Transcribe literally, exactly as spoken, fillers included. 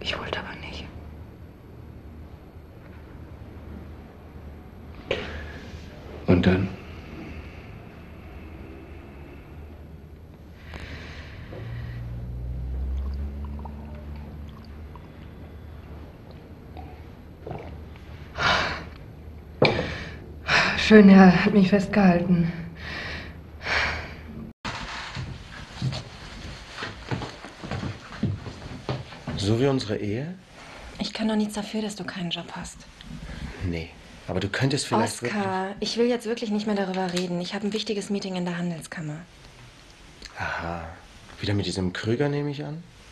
Ich wollte aber nicht. Und dann? Schön, er hat mich festgehalten. So wie unsere Ehe? Ich kann doch nichts dafür, dass du keinen Job hast. Nee, aber du könntest vielleicht Oskar, ich will jetzt wirklich nicht mehr darüber reden. Ich habe ein wichtiges Meeting in der Handelskammer. Aha. Wieder mit diesem Krüger, nehme ich an?